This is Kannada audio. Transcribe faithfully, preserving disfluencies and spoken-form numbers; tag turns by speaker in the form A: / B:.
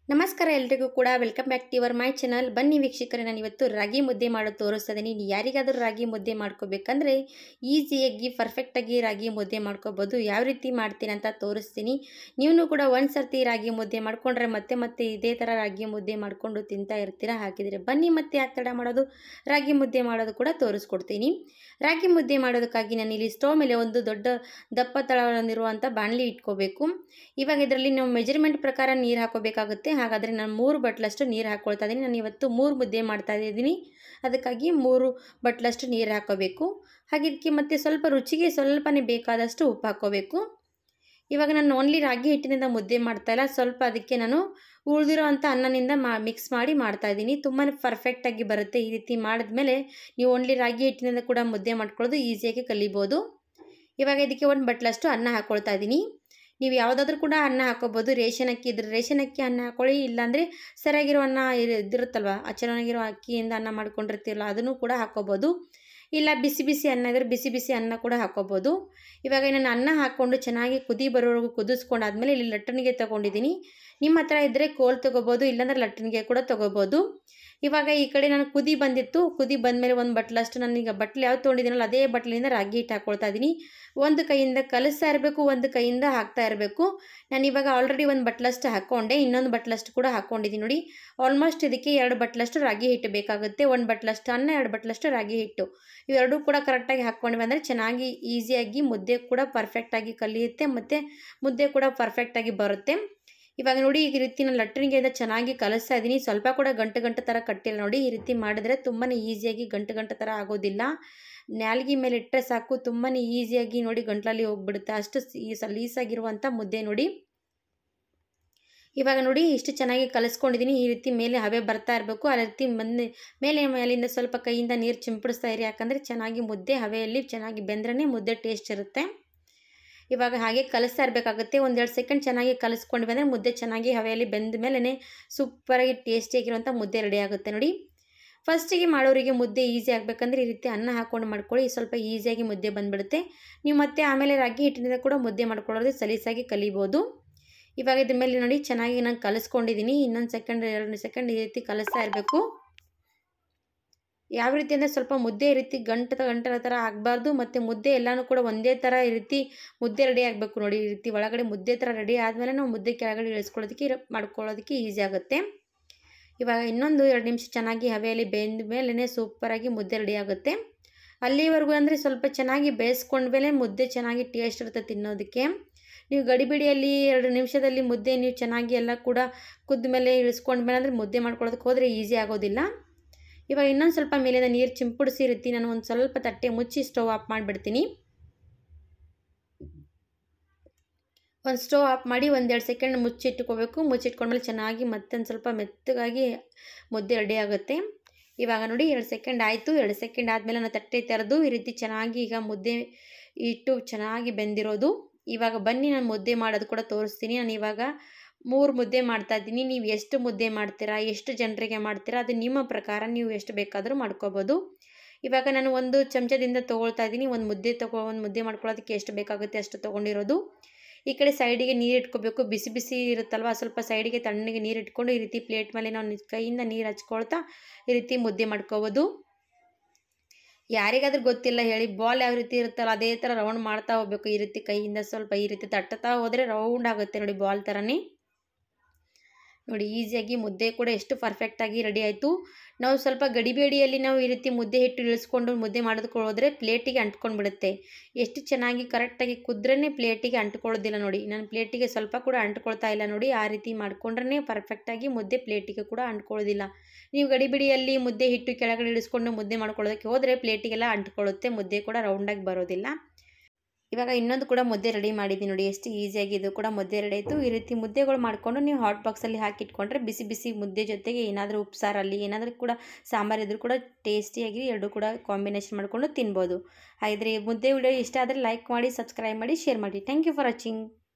A: ನಮಸ್ಕಾರ ಎಲ್ರಿಗೂ ಕೂಡ welcome back to your my channel. ಬನ್ನಿ ವೀಕ್ಷಕರೇ, ನಾನು ಇವತ್ತು ರಾಗಿ ಮುದ್ದೆ ಮಾಡೋದು ತೋರಿಸ್ತಾ ಇದ್ದೀನಿ. ಯಾರಿಗಾದರೂ ರಾಗಿ ಮುದ್ದೆ ಮಾಡ್ಕೋಬೇಕಂದ್ರೆ ಈಸಿಯಾಗಿ ಪರ್ಫೆಕ್ಟಾಗಿ ರಾಗಿ ಮುದ್ದೆ ಮಾಡ್ಕೋಬೋದು. ಯಾವ ರೀತಿ ಮಾಡ್ತೀನಿ ಅಂತ ತೋರಿಸ್ತೀನಿ. ನೀವು ಕೂಡ ಒಂದು ಸರ್ತಿ ರಾಗಿ ಮುದ್ದೆ ಮಾಡ್ಕೊಂಡ್ರೆ ಮತ್ತೆ ಮತ್ತೆ ಇದೇ ಥರ ರಾಗಿ ಮುದ್ದೆ ಮಾಡಿಕೊಂಡು ತಿಂತಾ ಇರ್ತೀರಾ. ಹಾಕಿದರೆ ಬನ್ನಿ ಮತ್ತೆ ಯಾಕೆ ತಡ ಮಾಡೋದು, ರಾಗಿ ಮುದ್ದೆ ಮಾಡೋದು ಕೂಡ ತೋರಿಸ್ಕೊಡ್ತೀನಿ. ರಾಗಿ ಮುದ್ದೆ ಮಾಡೋದಕ್ಕಾಗಿ ನಾನು ಇಲ್ಲಿ ಸ್ಟವ್ ಮೇಲೆ ಒಂದು ದೊಡ್ಡ ದಪ್ಪ ತಳವಿರುವಂಥ ಬಾಣಲಿ ಇಟ್ಕೋಬೇಕು. ಇವಾಗ ಇದರಲ್ಲಿ ನಾವು ಮೆಜರ್ಮೆಂಟ್ ಪ್ರಕಾರ ನೀರು ಹಾಕೋಬೇಕಾಗುತ್ತೆ. ಹಾಗಾದರೆ ನಾನು ಮೂರು ಬಟ್ಲಷ್ಟು ನೀರು ಹಾಕ್ಕೊಳ್ತಾ ಇದ್ದೀನಿ. ನಾನು ಇವತ್ತು ಮೂರು ಮುದ್ದೆ ಮಾಡ್ತಾ ಇದ್ದೀನಿ, ಅದಕ್ಕಾಗಿ ಮೂರು ಬಟ್ಲಷ್ಟು ನೀರು ಹಾಕೋಬೇಕು. ಹಾಗೆ ಇದಕ್ಕೆ ಮತ್ತು ಸ್ವಲ್ಪ ರುಚಿಗೆ ಸ್ವಲ್ಪನೇ ಬೇಕಾದಷ್ಟು ಉಪ್ಪು ಹಾಕ್ಕೋಬೇಕು. ಇವಾಗ ನಾನು ಓನ್ಲಿ ರಾಗಿ ಹಿಟ್ಟಿನಿಂದ ಮುದ್ದೆ ಮಾಡ್ತಾಯಿಲ್ಲ, ಸ್ವಲ್ಪ ಅದಕ್ಕೆ ನಾನು ಉಳಿದಿರೋ ಅಂಥ ಅನ್ನನಿಂದ ಮಾ ಮಿಕ್ಸ್ ಮಾಡಿ ಮಾಡ್ತಾಯಿದ್ದೀನಿ. ತುಂಬಾ ಪರ್ಫೆಕ್ಟಾಗಿ ಬರುತ್ತೆ. ಈ ರೀತಿ ಮಾಡಿದ್ಮೇಲೆ ನೀವು ಓನ್ಲಿ ರಾಗಿ ಹಿಟ್ಟಿನಿಂದ ಕೂಡ ಮುದ್ದೆ ಮಾಡ್ಕೊಳ್ಳೋದು ಈಸಿಯಾಗಿ ಕಲಿಬೋದು. ಇವಾಗ ಇದಕ್ಕೆ ಒಂದು ಬಟ್ಲಷ್ಟು ಅನ್ನ ಹಾಕ್ಕೊಳ್ತಾ ಇದ್ದೀನಿ. ನೀವು ಯಾವುದಾದ್ರೂ ಕೂಡ ಅನ್ನ ಹಾಕೋಬೋದು. ರೇಷನ್ ಅಕ್ಕಿ ಇದ್ರೆ ರೇಷನ್ ಅಕ್ಕಿ ಅನ್ನ ಹಾಕೊಳ್ಳಿ, ಇಲ್ಲಾಂದರೆ ಸರಿಯಾಗಿರೋ ಅನ್ನ ಇದಿರುತ್ತಲ್ವ, ಆ ಚೆನ್ನಾಗಿರೋ ಅಕ್ಕಿಯಿಂದ ಅನ್ನ ಮಾಡ್ಕೊಂಡಿರ್ತೀರಲ್ಲ ಅದನ್ನು ಕೂಡ ಹಾಕೋಬೋದು. ಇಲ್ಲ ಬಿಸಿ ಬಿಸಿ ಅನ್ನ ಇದ್ರೆ ಬಿಸಿ ಬಿಸಿ ಅನ್ನ ಕೂಡ ಹಾಕೋಬೋದು. ಇವಾಗ ನಾನು ಅನ್ನ ಹಾಕ್ಕೊಂಡು ಚೆನ್ನಾಗಿ ಕುದಿ ಬರೋವರೆಗೂ ಕುದಿಸ್ಕೊಂಡಾದ್ಮೇಲೆ ಇಲ್ಲಿ ಲಟ್ಟಣಿಗೆ ತೊಗೊಂಡಿದ್ದೀನಿ. ನಿಮ್ಮ ಹತ್ರ ಇದ್ದರೆ ಕೋಲ್ ತೊಗೋಬೋದು, ಇಲ್ಲಾಂದರೆ ಲಟ್ಟಣಿಗೆ ಕೂಡ ತೊಗೋಬೋದು. ಇವಾಗ ಈ ಕಡೆ ನಾನು ಕುದಿ ಬಂದಿತ್ತು, ಕುದಿ ಬಂದಮೇಲೆ ಒಂದು ಬಟ್ಲಷ್ಟು ನಾನೀಗ ಬಟ್ಲು ಯಾವ್ದು ತೊಗೊಂಡಿದ್ದೀನಲ್ಲ ಅದೇ ಬಟ್ಲಿಂದ ರಾಗಿ ಹಿಟ್ಟು ಹಾಕ್ಕೊಳ್ತಾ ಇದ್ದೀನಿ. ಒಂದು ಕೈಯಿಂದ ಕಲಿಸ್ತಾ ಇರಬೇಕು, ಒಂದು ಕೈಯಿಂದ ಹಾಕ್ತಾ ಇರಬೇಕು. ನಾನು ಇವಾಗ ಆಲ್ರೆಡಿ ಒಂದು ಬಟ್ಲಷ್ಟು ಹಾಕ್ಕೊಂಡೆ, ಇನ್ನೊಂದು ಬಟ್ಲಷ್ಟು ಕೂಡ ಹಾಕ್ಕೊಂಡಿದ್ದೀನಿ. ನೋಡಿ, ಆಲ್ಮೋಸ್ಟ್ ಇದಕ್ಕೆ ಎರಡು ಬಟ್ಲಷ್ಟು ರಾಗಿ ಹಿಟ್ಟು ಬೇಕಾಗುತ್ತೆ. ಒಂದು ಬಟ್ಲಷ್ಟು ಅನ್ನ, ಎರಡು ಬಟ್ಲಷ್ಟು ರಾಗಿ ಹಿಟ್ಟು, ಇವೆರಡೂ ಕೂಡ ಕರೆಕ್ಟಾಗಿ ಹಾಕ್ಕೊಂಡ್ವಿ ಅಂದರೆ ಚೆನ್ನಾಗಿ ಈಸಿಯಾಗಿ ಮುದ್ದೆ ಕೂಡ ಪರ್ಫೆಕ್ಟಾಗಿ ಕಲಿಯುತ್ತೆ ಮತ್ತು ಮುದ್ದೆ ಕೂಡ ಪರ್ಫೆಕ್ಟಾಗಿ ಬರುತ್ತೆ. ಇವಾಗ ನೋಡಿ, ಈ ರೀತಿ ನಾನು ಲಟ್ಟಣಿಗೆಯಿಂದ ಚೆನ್ನಾಗಿ ಕಲಿಸ್ತಾ ಇದ್ದೀನಿ. ಸ್ವಲ್ಪ ಕೂಡ ಗಂಟು ಗಂಟು ಥರ ಕಟ್ಟಿಲ್ಲ ನೋಡಿ. ಈ ರೀತಿ ಮಾಡಿದ್ರೆ ತುಂಬಾ ಈಸಿಯಾಗಿ ಗಂಟು ಗಂಟು ಥರ ಆಗೋದಿಲ್ಲ. ನಾಲ್ಗೆ ಮೇಲೆ ಇಟ್ಟರೆ ಸಾಕು, ತುಂಬಾ ಈಸಿಯಾಗಿ ನೋಡಿ ಗಂಟ್ಲಲ್ಲಿ ಹೋಗ್ಬಿಡುತ್ತೆ. ಅಷ್ಟು ಸಲೀಸಾಗಿರುವಂಥ ಮುದ್ದೆ ನೋಡಿ. ಇವಾಗ ನೋಡಿ ಇಷ್ಟು ಚೆನ್ನಾಗಿ ಕಲಿಸ್ಕೊಂಡಿದ್ದೀನಿ. ಈ ರೀತಿ ಮೇಲೆ ಹವೆ ಬರ್ತಾ ಇರಬೇಕು. ಆ ರೀತಿ ಬಂದು ಮೇಲೆ ಮೇಲಿಂದ ಸ್ವಲ್ಪ ಕೈಯಿಂದ ನೀರು ಚಿಂಪಡಿಸ್ತಾ ಇರಿ, ಯಾಕಂದರೆ ಚೆನ್ನಾಗಿ ಮುದ್ದೆ ಹವೆಯಲ್ಲಿ ಚೆನ್ನಾಗಿ ಬೆಂದ್ರೇ ಮುದ್ದೆ ಟೇಸ್ಟ್ ಇರುತ್ತೆ. ಇವಾಗ ಹಾಗೆ ಕಲಿಸ್ತಾ ಇರಬೇಕಾಗುತ್ತೆ. ಒಂದೆರಡು ಸೆಕೆಂಡ್ ಚೆನ್ನಾಗಿ ಕಲಿಸ್ಕೊಂಡ್ವಿ ಅಂದರೆ ಮುದ್ದೆ ಚೆನ್ನಾಗಿ ಹವೆಯಲ್ಲಿ ಬೆಂದ ಮೇಲೇ ಸೂಪರಾಗಿ ಟೇಸ್ಟಿಯಾಗಿರುವಂಥ ಮುದ್ದೆ ರೆಡಿ ಆಗುತ್ತೆ ನೋಡಿ. ಫಸ್ಟಿಗೆ ಮಾಡೋರಿಗೆ ಮುದ್ದೆ ಈಸಿ ಆಗಬೇಕಂದ್ರೆ ಈ ರೀತಿ ಅನ್ನ ಹಾಕ್ಕೊಂಡು ಮಾಡ್ಕೊಳ್ಳಿ, ಸ್ವಲ್ಪ ಈಸಿಯಾಗಿ ಮುದ್ದೆ ಬಂದುಬಿಡುತ್ತೆ. ನೀವು ಮತ್ತೆ ಆಮೇಲೆ ರಾಗಿ ಹಿಟ್ಟಿನಿಂದ ಕೂಡ ಮುದ್ದೆ ಮಾಡ್ಕೊಳ್ಳೋದು ಸಲೀಸಾಗಿ ಕಲಿಬೋದು. ಇವಾಗ ಇದ್ರ ಮೇಲೆ ನೋಡಿ ಚೆನ್ನಾಗಿ ನಾನು ಕಲಿಸ್ಕೊಂಡಿದ್ದೀನಿ. ಇನ್ನೊಂದು ಸೆಕೆಂಡ್ ಎರಡು ಸೆಕೆಂಡ್ ಈ ರೀತಿ ಕಲಿಸ್ತಾ ಇರಬೇಕು. ಯಾವ ರೀತಿ ಅಂದರೆ ಸ್ವಲ್ಪ ಮುದ್ದೆ ಈ ರೀತಿ ಗಂಟು ಗಂಟರ ಥರ ಆಗಬಾರ್ದು, ಮತ್ತು ಮುದ್ದೆ ಎಲ್ಲನೂ ಕೂಡ ಒಂದೇ ಥರ ಈ ರೀತಿ ಮುದ್ದೆ ರೆಡಿ ಆಗಬೇಕು ನೋಡಿ. ಈ ರೀತಿ ಒಳಗಡೆ ಮುದ್ದೆ ಥರ ರೆಡಿ ಆದಮೇಲೆ ನಾವು ಮುದ್ದೆ ಕೆಳಗಡೆ ಇಳಿಸ್ಕೊಳ್ಳೋದಕ್ಕೆ ಮಾಡ್ಕೊಳ್ಳೋದಕ್ಕೆ ಈಸಿ ಆಗುತ್ತೆ. ಇವಾಗ ಇನ್ನೊಂದು ಎರಡು ನಿಮಿಷ ಚೆನ್ನಾಗಿ ಹವೆಯಲ್ಲಿ ಬೆಂದ ಮೇಲೇ ಸೂಪರಾಗಿ ಮುದ್ದೆ ರೆಡಿ ಆಗುತ್ತೆ. ಅಲ್ಲಿವರೆಗೂ ಅಂದರೆ ಸ್ವಲ್ಪ ಚೆನ್ನಾಗಿ ಬೇಯಿಸ್ಕೊಂಡ್ಮೇಲೆ ಮುದ್ದೆ ಚೆನ್ನಾಗಿ ಟೇಸ್ಟ್ ಇರುತ್ತೆ ತಿನ್ನೋದಕ್ಕೆ. ನೀವು ಗಡಿಬಿಡಿಯಲ್ಲಿ ಎರಡು ನಿಮಿಷದಲ್ಲಿ ಮುದ್ದೆ ನೀವು ಚೆನ್ನಾಗಿ ಎಲ್ಲ ಕೂಡ ಕುದ್ದ ಮೇಲೆ ಇಳಿಸ್ಕೊಂಡ್ಮೇಲೆ ಅಂದರೆ ಮುದ್ದೆ ಮಾಡ್ಕೊಳ್ಳೋದಕ್ಕೆ ಹೋದರೆ ಈಸಿ ಆಗೋದಿಲ್ಲ. ಇವಾಗ ಇನ್ನೊಂದು ಸ್ವಲ್ಪ ಮೇಲಿಂದ ನೀರು ಚಿಂಪಡಿಸಿ ಇರ್ತೀನಿ. ನಾನು ಒಂದು ಸ್ವಲ್ಪ ತಟ್ಟೆ ಮುಚ್ಚಿ ಸ್ಟವ್ ಆಫ್ ಮಾಡಿಬಿಡ್ತೀನಿ. ಒಂದು ಸ್ಟವ್ ಆಫ್ ಮಾಡಿ ಒಂದೆರಡು ಸೆಕೆಂಡ್ ಮುಚ್ಚಿಟ್ಕೋಬೇಕು. ಮುಚ್ಚಿಟ್ಕೊಂಡ್ಮೇಲೆ ಚೆನ್ನಾಗಿ ಮತ್ತೊಂದು ಸ್ವಲ್ಪ ಮೆತ್ತಗಾಗಿ ಮುದ್ದೆ ರೆಡಿ ಆಗುತ್ತೆ. ಇವಾಗ ನೋಡಿ ಎರಡು ಸೆಕೆಂಡ್ ಆಯಿತು. ಎರಡು ಸೆಕೆಂಡ್ ಆದಮೇಲೆ ನಾನು ತಟ್ಟೆ ತೆರೆದು ಈ ರೀತಿ ಚೆನ್ನಾಗಿ ಈಗ ಮುದ್ದೆ ಇಟ್ಟು ಚೆನ್ನಾಗಿ ಬೆಂದಿರೋದು. ಇವಾಗ ಬನ್ನಿ ನಾನು ಮುದ್ದೆ ಮಾಡೋದು ಕೂಡ ತೋರಿಸ್ತೀನಿ. ನಾನು ಇವಾಗ ಮೂರು ಮುದ್ದೆ ಮಾಡ್ತಾಯಿದ್ದೀನಿ. ನೀವು ಎಷ್ಟು ಮುದ್ದೆ ಮಾಡ್ತೀರಾ, ಎಷ್ಟು ಜನರಿಗೆ ಮಾಡ್ತೀರಾ, ಅದು ನಿಮ್ಮ ಪ್ರಕಾರ ನೀವು ಎಷ್ಟು ಬೇಕಾದರೂ ಮಾಡ್ಕೋಬೋದು. ಇವಾಗ ನಾನು ಒಂದು ಚಮಚದಿಂದ ತೊಗೊಳ್ತಾ ಇದ್ದೀನಿ. ಒಂದು ಮುದ್ದೆ ತೊಗೊ ಒಂದು ಮುದ್ದೆ ಮಾಡ್ಕೊಳ್ಳೋದಕ್ಕೆ ಎಷ್ಟು ಬೇಕಾಗುತ್ತೆ ಅಷ್ಟು ತೊಗೊಂಡಿರೋದು. ಈ ಕಡೆ ಸೈಡಿಗೆ ನೀರು ಇಟ್ಕೋಬೇಕು. ಬಿಸಿ ಬಿಸಿ ಇರುತ್ತಲ್ವ, ಸ್ವಲ್ಪ ಸೈಡಿಗೆ ತಣ್ಣಗೆ ನೀರು ಇಟ್ಕೊಂಡು ಈ ರೀತಿ ಪ್ಲೇಟ್ ಮೇಲೆ ನಾವು ಕೈಯಿಂದ ನೀರು ಹಚ್ಕೊಳ್ತಾ ಈ ರೀತಿ ಮುದ್ದೆ ಮಾಡ್ಕೋಬೋದು. ಯಾರಿಗಾದ್ರೂ ಗೊತ್ತಿಲ್ಲ ಹೇಳಿ, ಬಾಲ್ ಯಾವ ರೀತಿ ಇರುತ್ತಲ್ಲ ಅದೇ ಥರ ರೌಂಡ್ ಮಾಡ್ತಾ ಹೋಗ್ಬೇಕು. ಈ ರೀತಿ ಕೈಯಿಂದ ಸ್ವಲ್ಪ ಈ ರೀತಿ ತಟ್ಟುತ್ತಾ ಹೋದರೆ ರೌಂಡ್ ಆಗುತ್ತೆ ನೋಡಿ, ಬಾಲ್ ಥರನೇ ನೋಡಿ. ಈಸಿಯಾಗಿ ಮುದ್ದೆ ಕೂಡ ಎಷ್ಟು ಪರ್ಫೆಕ್ಟಾಗಿ ರೆಡಿ ಆಯಿತು. ನಾವು ಸ್ವಲ್ಪ ಗಡಿಬೇಡಿಯಲ್ಲಿ ನಾವು ಈ ರೀತಿ ಮುದ್ದೆ ಹಿಟ್ಟು ಇಳಿಸ್ಕೊಂಡು ಮುದ್ದೆ ಮಾಡೋದಕ್ಕೆ ಹೋದರೆ ಪ್ಲೇಟಿಗೆ ಅಂಟ್ಕೊಂಡು ಬಿಡುತ್ತೆ. ಎಷ್ಟು ಚೆನ್ನಾಗಿ ಕರೆಕ್ಟಾಗಿ ಕುದ್ರೇ ಪ್ಲೇಟಿಗೆ ಅಂಟ್ಕೊಳ್ಳೋದಿಲ್ಲ ನೋಡಿ. ನಾನು ಪ್ಲೇಟಿಗೆ ಸ್ವಲ್ಪ ಕೂಡ ಅಂಟ್ಕೊಳ್ತಾ ಇಲ್ಲ ನೋಡಿ. ಆ ರೀತಿ ಮಾಡ್ಕೊಂಡ್ರೆ ಪರ್ಫೆಕ್ಟಾಗಿ ಮುದ್ದೆ ಪ್ಲೇಟಿಗೆ ಕೂಡ ಅಂಟ್ಕೊಳ್ಳೋದಿಲ್ಲ. ನೀವು ಗಡಿಬಿಡಿಯಲ್ಲಿ ಮುದ್ದೆ ಹಿಟ್ಟು ಕೆಳಗಡೆ ಇಳಿಸ್ಕೊಂಡು ಮುದ್ದೆ ಮಾಡ್ಕೊಳ್ಳೋದಕ್ಕೆ ಹೋದರೆ ಪ್ಲೇಟಿಗೆಲ್ಲ ಅಂಟ್ಕೊಳ್ಳುತ್ತೆ, ಮುದ್ದೆ ಕೂಡ ರೌಂಡಾಗಿ ಬರೋದಿಲ್ಲ. ಇವಾಗ ಇನ್ನೊಂದು ಕೂಡ ಮುದ್ದೆ ರೆಡಿ ಮಾಡಿದ್ದೀನಿ ನೋಡಿ, ಎಷ್ಟು ಈಸಿಯಾಗಿ ಇದು ಕೂಡ ಮುದ್ದೆ ರೆಡಿ ಆಯಿತು. ಈ ರೀತಿ ಮುದ್ದೆಗಳು ಮಾಡಿಕೊಂಡು ನೀವು ಹಾಟ್ ಬಾಕ್ಸಲ್ಲಿ ಹಾಕಿಟ್ಕೊಂಡ್ರೆ ಬಿಸಿ ಬಿಸಿ ಮುದ್ದೆ ಜೊತೆಗೆ ಏನಾದರೂ ಉಪ್ಸಾರಲ್ಲಿ ಏನಾದರೂ ಕೂಡ ಸಾಂಬಾರು ಇದ್ರೂ ಕೂಡ ಟೇಸ್ಟಿಯಾಗಿ ಎರಡು ಕೂಡ ಕಾಂಬಿನೇಷನ್ ಮಾಡಿಕೊಂಡು ತಿನ್ಬೋದು. ಹಾಗಿದ್ರೆ ಮುದ್ದೆ ವಿಡಿಯೋ ಇಷ್ಟ ಆದರೆ ಲೈಕ್ ಮಾಡಿ, ಸಬ್ಸ್ಕ್ರೈಬ್ ಮಾಡಿ, ಶೇರ್ ಮಾಡಿ. Thank you for watching.